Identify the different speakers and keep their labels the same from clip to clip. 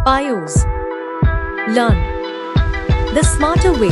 Speaker 1: BIOS. Learn the smarter way.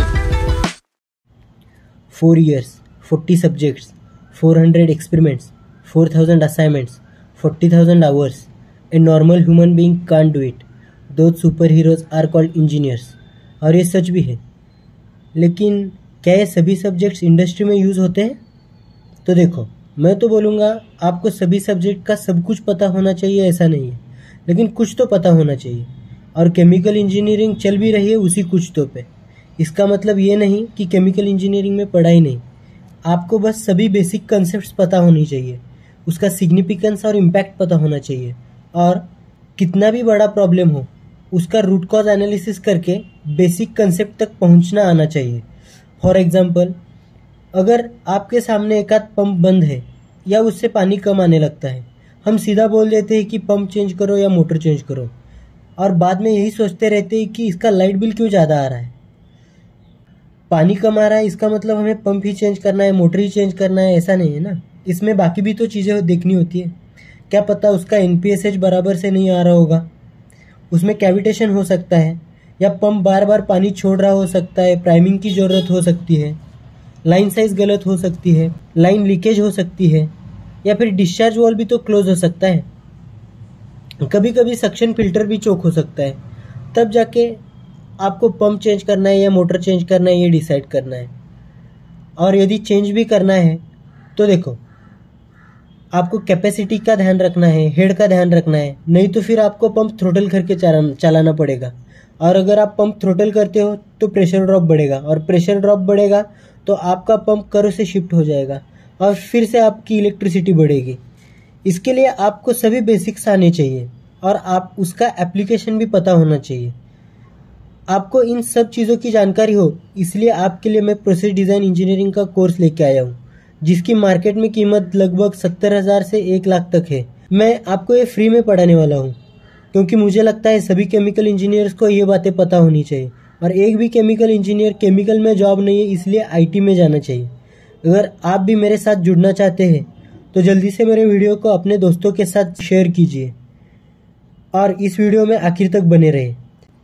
Speaker 2: 4 years, 40 subjects, 400 experiments, 4,000 assignments, 40,000 hours. A normal human being can't do it. Those superheroes are called engineers. और ये सच भी है। लेकिन क्या ये सभी सब्जेक्ट्स इंडस्ट्री में यूज़ होते हैं? तो देखो, मैं तो बोलूँगा आपको सभी सब्जेक्ट का सब कुछ पता होना चाहिए, ऐसा नहीं है, लेकिन कुछ तो पता होना चाहिए। और केमिकल इंजीनियरिंग चल भी रही है उसी कुछ तो पे। इसका मतलब ये नहीं कि केमिकल इंजीनियरिंग में पढ़ाई नहीं, आपको बस सभी बेसिक कंसेप्ट्स पता होनी चाहिए, उसका सिग्निफिकेंस और इम्पैक्ट पता होना चाहिए, और कितना भी बड़ा प्रॉब्लम हो उसका रूट कॉज एनालिसिस करके बेसिक कंसेप्ट तक पहुंचना आना चाहिए। फॉर एग्जांपल, अगर आपके सामने एक आध पंप बंद है या उससे पानी कम आने लगता है, हम सीधा बोल देते हैं कि पंप चेंज करो या मोटर चेंज करो, और बाद में यही सोचते रहते हैं कि इसका लाइट बिल क्यों ज़्यादा आ रहा है। पानी कम आ रहा है इसका मतलब हमें पंप ही चेंज करना है, मोटर ही चेंज करना है, ऐसा नहीं है ना। इसमें बाकी भी तो चीज़ें देखनी होती है। क्या पता उसका NPSH बराबर से नहीं आ रहा होगा, उसमें कैविटेशन हो सकता है, या पंप बार बार पानी छोड़ रहा हो सकता है, प्राइमिंग की ज़रूरत हो सकती है, लाइन साइज गलत हो सकती है, लाइन लीकेज हो सकती है, या फिर डिस्चार्ज वॉल्व भी तो क्लोज हो सकता है। कभी कभी सक्शन फिल्टर भी चोक हो सकता है। तब जाके आपको पंप चेंज करना है या मोटर चेंज करना है ये डिसाइड करना है। और यदि चेंज भी करना है तो देखो, आपको कैपेसिटी का ध्यान रखना है, हेड का ध्यान रखना है, नहीं तो फिर आपको पंप थ्रोटल करके चलाना पड़ेगा। और अगर आप पंप थ्रोटल करते हो तो प्रेशर ड्रॉप बढ़ेगा, और प्रेशर ड्रॉप बढ़ेगा तो आपका पंप कर्व से शिफ्ट हो जाएगा और फिर से आपकी इलेक्ट्रिसिटी बढ़ेगी। इसके लिए आपको सभी बेसिक्स आने चाहिए और आप उसका एप्लीकेशन भी पता होना चाहिए। आपको इन सब चीज़ों की जानकारी हो, इसलिए आपके लिए मैं प्रोसेस डिज़ाइन इंजीनियरिंग का कोर्स लेके आया हूँ, जिसकी मार्केट में कीमत लगभग 70,000 से 1 लाख तक है। मैं आपको ये फ्री में पढ़ाने वाला हूँ, क्योंकि मुझे लगता है सभी केमिकल इंजीनियर्स को ये बातें पता होनी चाहिए। और एक भी केमिकल इंजीनियर केमिकल में जॉब नहीं है, इसलिए IT में जाना चाहिए। अगर आप भी मेरे साथ जुड़ना चाहते हैं तो जल्दी से मेरे वीडियो को अपने दोस्तों के साथ शेयर कीजिए और इस वीडियो में आखिर तक बने रहे।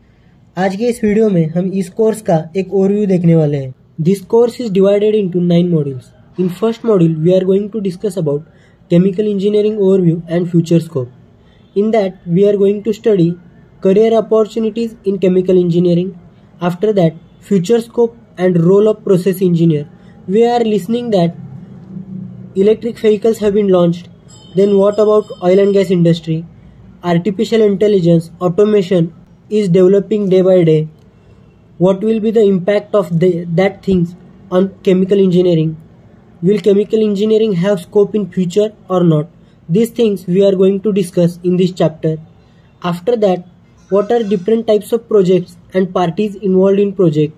Speaker 2: आज के इस वीडियो में हम इस कोर्स का एक ओवरव्यू देखने वाले हैं। This course is divided into 9 modules. In first module we are going to discuss about chemical engineering overview and future scope. In that, we are going to study career opportunities in chemical engineering. After that, future scope and role of process engineer. We are listening that electric vehicles have been launched. Then what about oil and gas industry? Artificial intelligence, automation is developing day by day. What will be the impact of that things on chemical engineering? Will chemical engineering have scope in future or not? These things we are going to discuss in this chapter. After that, what are different types of projects and parties involved in project?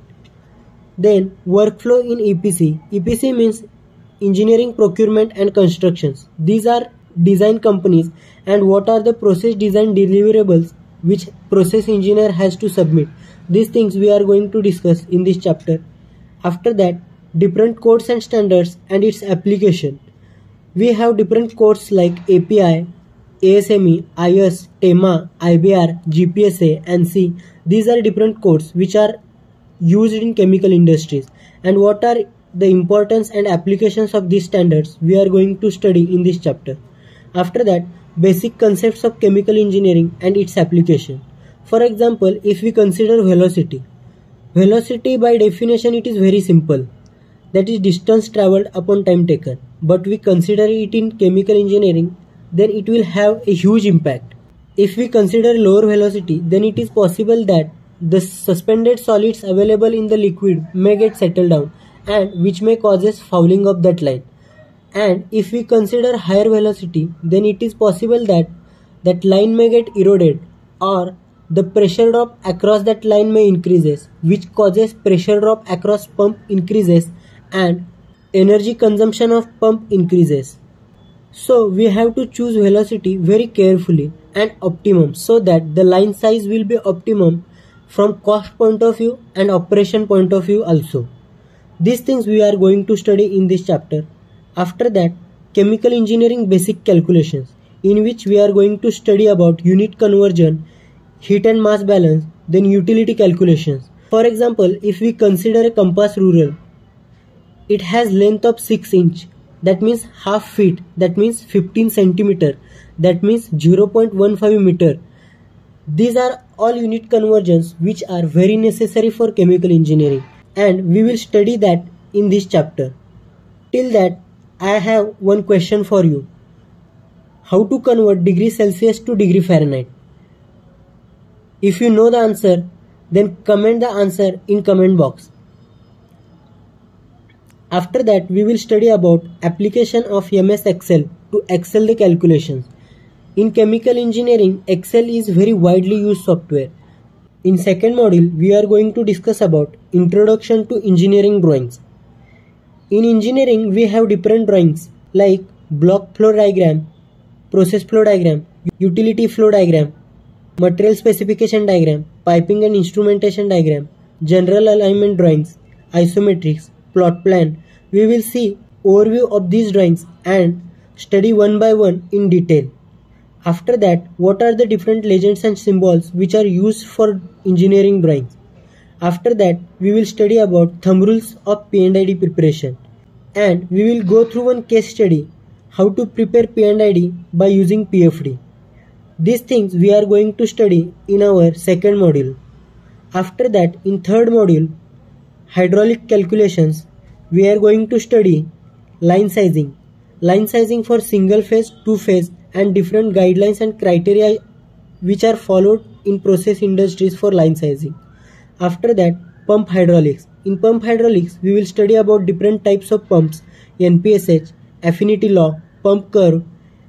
Speaker 2: Then workflow in EPC. EPC means engineering, procurement and constructions. These are design companies, and what are the process design deliverables which process engineer has to submit. These things we are going to discuss in this chapter. After that, different codes and standards and its application. We have different codes like API, ASME, IS, TEMA, IBR, GPSA, ANSI. These are different codes which are used in chemical industries. And what are the importance and applications of these standards we are going to study in this chapter. After that, basic concepts of chemical engineering and its application. For example, if we consider velocity. Velocity by definition it is very simple. That is distance traveled upon time taken. But we consider it in chemical engineering, then it will have a huge impact. If we consider lower velocity, then it is possible that the suspended solids available in the liquid may get settled down, and which may causes fouling of that line. And if we consider higher velocity, then it is possible that that line may get eroded, or the pressure drop across that line may increases, which causes pressure drop across pump increases and energy consumption of pump increases. So we have to choose velocity very carefully and optimum, so that the line size will be optimum from cost point of view and operation point of view also. These things we are going to study in this chapter. After that, chemical engineering basic calculations, in which we are going to study about unit conversion heat and mass balance, then utility calculations. For example, if we consider a compass ruler, it has length of 6 inch, that means half feet, that means 15 centimeter, that means 0.15 meter. These are all unit conversions which are very necessary for chemical engineering, and we will study that in this chapter. Till that, I have one question for you. How to convert degree Celsius to degree Fahrenheit? If you know the answer, then comment the answer in comment box. After that, we will study about application of MS Excel to excel the calculations. In chemical engineering, Excel is very widely used software. In second module, we are going to discuss about introduction to engineering drawings. In engineering, we have different drawings like block flow diagram, process flow diagram, utility flow diagram, material specification diagram, piping and instrumentation diagram, general alignment drawings, isometrics, plot plan. We will see overview of these drawings and study one by one in detail. After that, what are the different legends and symbols which are used for engineering drawings? After that, we will study about thumb rules of P&ID preparation, and we will go through one case study how to prepare P&ID by using PFD. These things we are going to study in our second module. After that, in third module, hydraulic calculations, we are going to study line sizing. Line sizing for single phase, two phase, and different guidelines and criteria which are followed in process industries for line sizing. After that, pump hydraulics. In pump hydraulics, we will study about different types of pumps, NPSH, affinity law, pump curve,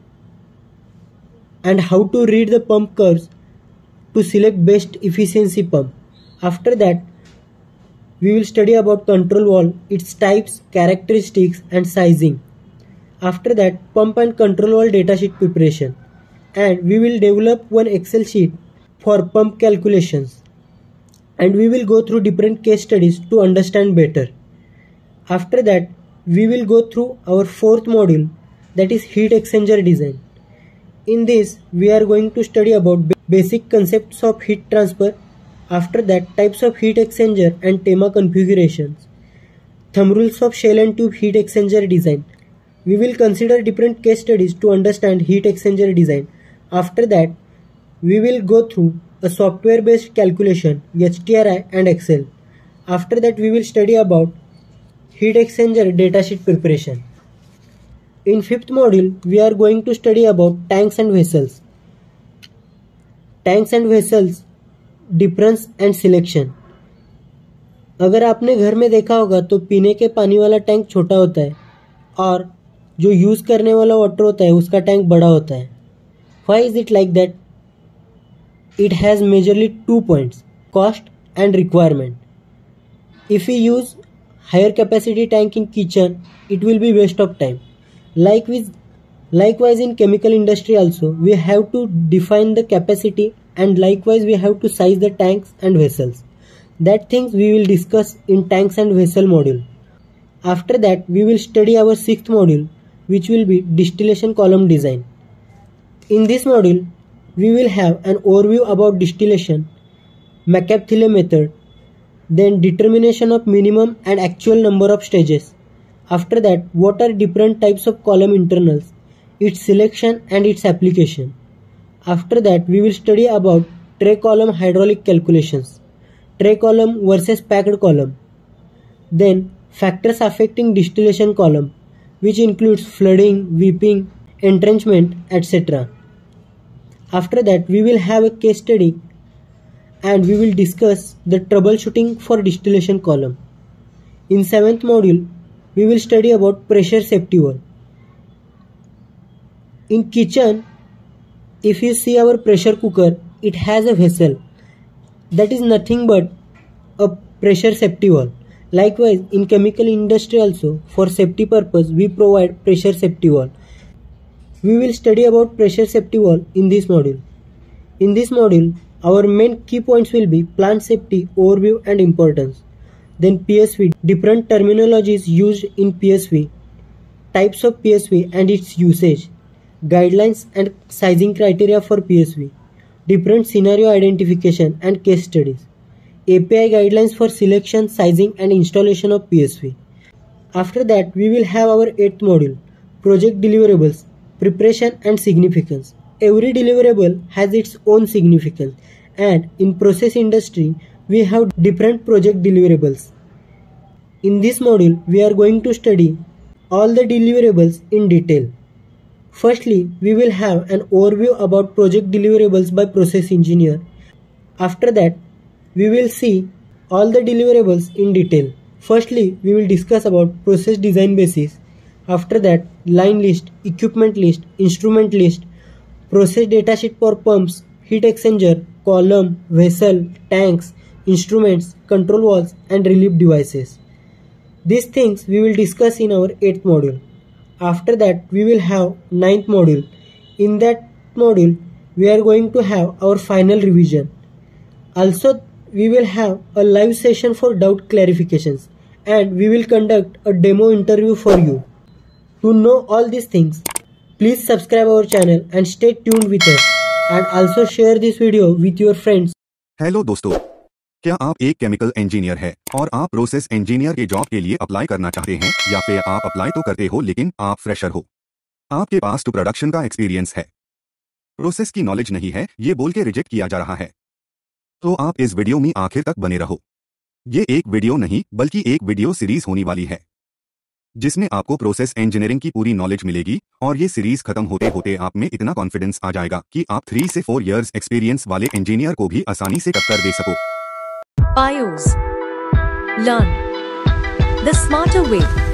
Speaker 2: and how to read the pump curves to select best efficiency pump. After that, we will study about control valve, its types, characteristics, and sizing. After that, pump and control valve datasheet preparation, and we will develop one Excel sheet for pump calculations, and we will go through different case studies to understand better. After that, we will go through our fourth module, that is heat exchanger design. In this, we are going to study about basic concepts of heat transfer. After that, types of heat exchanger and TEMA configurations, thumb rules of shell and tube heat exchanger design. We will consider different case studies to understand heat exchanger design. After that, we will go through a software based calculation, HTRI and Excel. After that, we will study about heat exchanger datasheet preparation. In fifth module, we are going to study about tanks and vessels. Tanks and vessels, difference and selection. अगर आपने घर में देखा होगा तो पीने के पानी वाला टैंक छोटा होता है और जो यूज करने वाला वाटर होता है उसका टैंक बड़ा होता है. Why is it like that? It has majorly 2 points, cost and requirement. If you use higher capacity tank in kitchen, it will be waste of time. Likewise in chemical industry also, we have to define the capacity, and likewise we have to size the tanks and vessels. That things we will discuss in tanks and vessel module. After that, we will study our sixth module, which will be distillation column design. In this module, we will have an overview about distillation, McCabe-Thiele method, then determination of minimum and actual number of stages. After that, what are different types of column internals, its selection and its application. After that, we will study about tray column hydraulic calculations, tray column versus packed column. Then factors affecting distillation column, which includes flooding, weeping, entrenchment, etc. After that, we will have a case study and we will discuss the troubleshooting for distillation column. In seventh module, we will study about pressure safety valve. In kitchen, if you see our pressure cooker, it has a vessel that is nothing but a pressure safety valve. Likewise, in chemical industry also, for safety purpose, we provide pressure safety valve. We will study about pressure safety valve in this module. In this module, our main key points will be plant safety, overview and importance. Then PSV, different terminologies used in PSV, types of PSV and its usage, guidelines and sizing criteria for PSV, different scenario identification and case studies, API guidelines for selection, sizing and installation of PSV. After that, we will have our 8th module, project deliverables, preparation and significance. Every deliverable has its own significance, and in process industry, we have different project deliverables. In this module, we are going to study all the deliverables in detail. Firstly, we will have an overview about project deliverables by process engineer. After that, we will see all the deliverables in detail. Firstly, we will discuss about process design basis. After that, line list, equipment list, instrument list, process datasheet for pumps, heat exchanger, column, vessel, tanks, instruments, control valves and relief devices. These things we will discuss in our 8th module. After that, we will have 9th module. In that module, we are going to have our final revision. Also, we will have a live session for doubt clarifications, and we will conduct a demo interview for you. To know all these things, please subscribe our channel and stay tuned with us, and also share this video with your friends.
Speaker 3: Hello दोस्तों, क्या आप एक chemical engineer है और आप process engineer के job के लिए अप्लाई करना चाहते हैं, या फिर आप अप्लाई तो करते हो लेकिन आप फ्रेशर हो, आपके पास टू प्रोडक्शन का एक्सपीरियंस है, प्रोसेस की नॉलेज नहीं है, ये बोल के रिजेक्ट किया जा रहा है, तो आप इस वीडियो में आखिर तक बने रहो। ये एक वीडियो नहीं बल्कि एक वीडियो सीरीज होने वाली है, जिसमें आपको प्रोसेस इंजीनियरिंग की पूरी नॉलेज मिलेगी, और ये सीरीज खत्म होते होते आप में इतना कॉन्फिडेंस आ जाएगा कि आप 3 से 4 इयर्स एक्सपीरियंस वाले इंजीनियर को भी आसानी से टक्कर दे सको।
Speaker 1: BIOS. Learn the smarter way.